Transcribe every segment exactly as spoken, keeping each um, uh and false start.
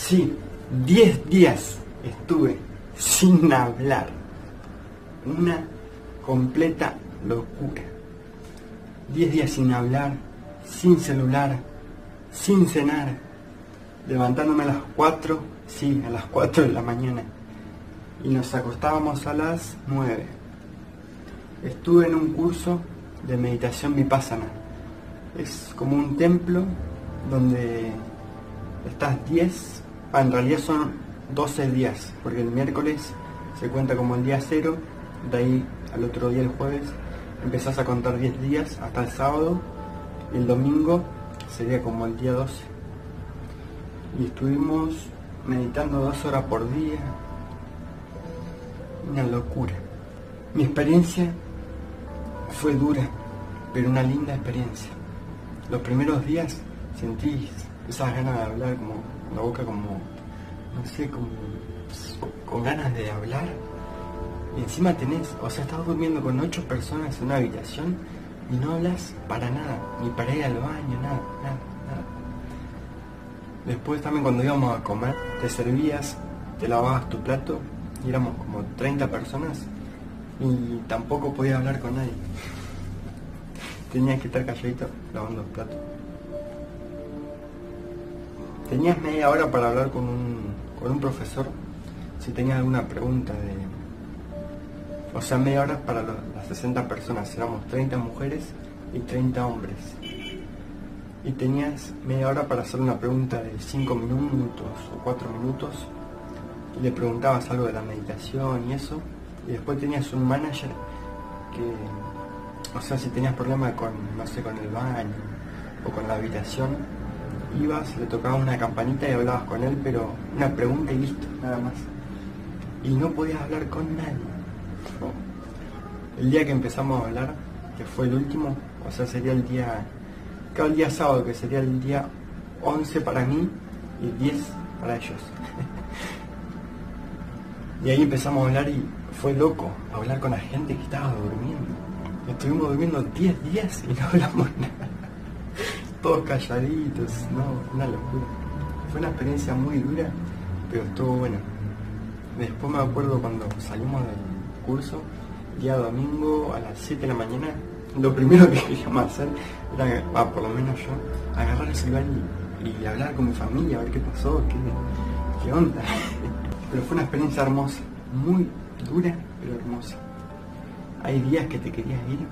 Sí, diez días estuve sin hablar. Una completa locura. diez días sin hablar, sin celular, sin cenar, levantándome a las cuatro, sí, a las cuatro de la mañana. Y nos acostábamos a las nueve. Estuve en un curso de meditación vipassana. Es como un templo donde estás diez, ah, en realidad son doce días, porque el miércoles se cuenta como el día cero, de ahí al otro día, el jueves, empezás a contar diez días hasta el sábado, y el domingo sería como el día doce. Y estuvimos meditando dos horas por día. Una locura. Mi experiencia fue dura, pero una linda experiencia. Los primeros días sentí esas ganas de hablar, como la boca como, no sé, como con ganas de hablar. Y encima tenés, o sea, estás durmiendo con ocho personas en una habitación y no hablas para nada, ni para ir al baño, nada, nada, nada. Después también cuando íbamos a comer, te servías, te lavabas tu plato, y éramos como treinta personas y tampoco podías hablar con nadie. Tenías que estar calladito lavando los platos. Tenías media hora para hablar con un, con un profesor si tenías alguna pregunta de... O sea, media hora para los, las sesenta personas, éramos treinta mujeres y treinta hombres. Y tenías media hora para hacer una pregunta de cinco minutos o cuatro minutos. Y le preguntabas algo de la meditación y eso. Y después tenías un manager que, o sea, si tenías problemas con, no sé, con el baño o con la habitación, ibas, le tocabas una campanita y hablabas con él, pero una pregunta y listo, nada más. Y no podías hablar con nadie. El día que empezamos a hablar, que fue el último, o sea, sería el día, cada el día sábado, que sería el día once para mí y diez para ellos. Y ahí empezamos a hablar y fue loco hablar con la gente que estaba durmiendo. Estuvimos durmiendo diez días y no hablamos nada. Todos calladitos, no, una locura. Fue una experiencia muy dura, pero estuvo buena. Después me acuerdo cuando salimos del curso, día domingo a las siete de la mañana, lo primero que queríamos hacer era, ah, por lo menos yo, agarrar el celular y, y hablar con mi familia, a ver qué pasó, qué, qué onda. Pero fue una experiencia hermosa, muy dura, pero hermosa. Hay días que te querías ir.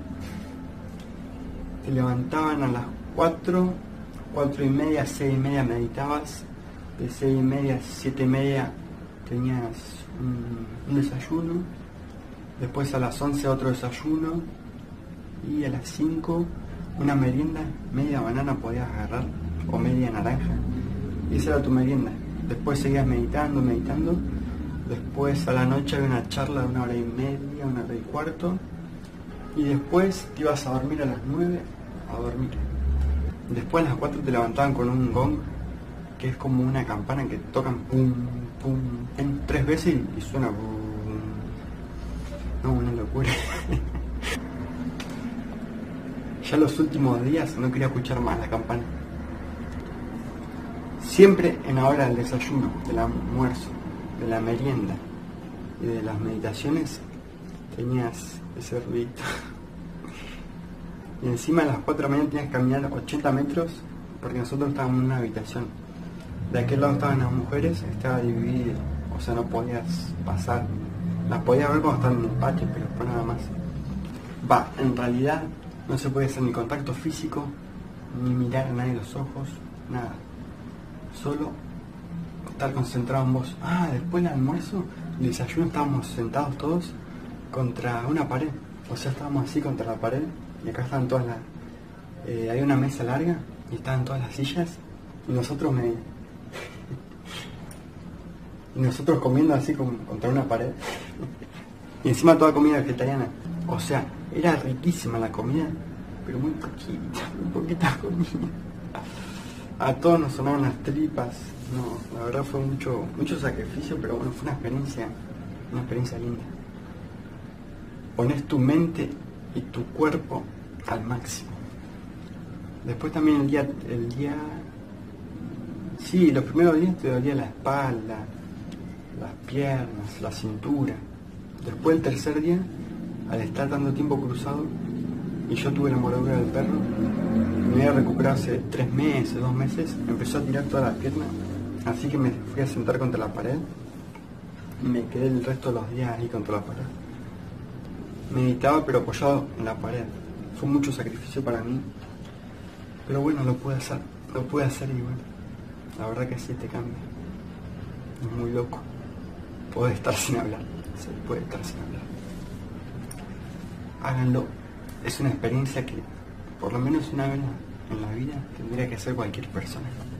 Te levantaban a las cuatro, cuatro y media, seis y media meditabas. De seis y media a siete y media tenías un, un desayuno. Después a las once otro desayuno. Y a las cinco una merienda, media banana podías agarrar, o media naranja. Y esa era tu merienda. Después seguías meditando, meditando. Después a la noche había una charla de una hora y media, una hora y cuarto. Y después te ibas a dormir a las nueve, a dormir. Después a las cuatro te levantaban con un gong, que es como una campana que tocan pum, pum, pum, tres veces y, y suena pum. No, una locura. Ya los últimos días no quería escuchar más la campana. Siempre en la hora del desayuno, del almuerzo, de la merienda y de las meditaciones tenías ese ruidito. Y encima a las cuatro de la mañana tenías que caminar ochenta metros porque nosotros estábamos en una habitación. De aquel lado estaban las mujeres, estaba dividido, o sea, no podías pasar. Las podías ver cuando estaban en el patio, pero después nada más. Va, en realidad no se puede hacer ni contacto físico, ni mirar a nadie los ojos, nada. Solo estar concentrado en vos. Ah, después del almuerzo, el desayuno, estábamos sentados todos contra una pared. O sea, estábamos así contra la pared y acá estaban todas las... Eh, hay una mesa larga y estaban todas las sillas y nosotros me... y nosotros comiendo así con, contra una pared. Y encima toda comida vegetariana. O sea, era riquísima la comida, pero muy poquita, muy poquita comida. A todos nos sonaron las tripas. No, la verdad fue mucho, mucho sacrificio, pero bueno, fue una experiencia, una experiencia linda. Pones tu mente y tu cuerpo al máximo. Después también el día, el día sí, los primeros días te dolía la espalda, las piernas, la cintura. Después el tercer día, al estar tanto tiempo cruzado, y yo tuve la mordedura del perro, me había recuperado hace tres meses, dos meses, me empezó a tirar toda la pierna, así que me fui a sentar contra la pared y me quedé el resto de los días ahí contra la pared. Meditaba pero apoyado en la pared. Fue mucho sacrificio para mí, pero bueno, lo pude hacer, lo pude hacer y bueno, la verdad que sí te cambia. Es muy loco. Podés estar sin hablar, se puede estar sin hablar. Háganlo, es una experiencia que por lo menos una vez en la vida tendría que hacer cualquier persona.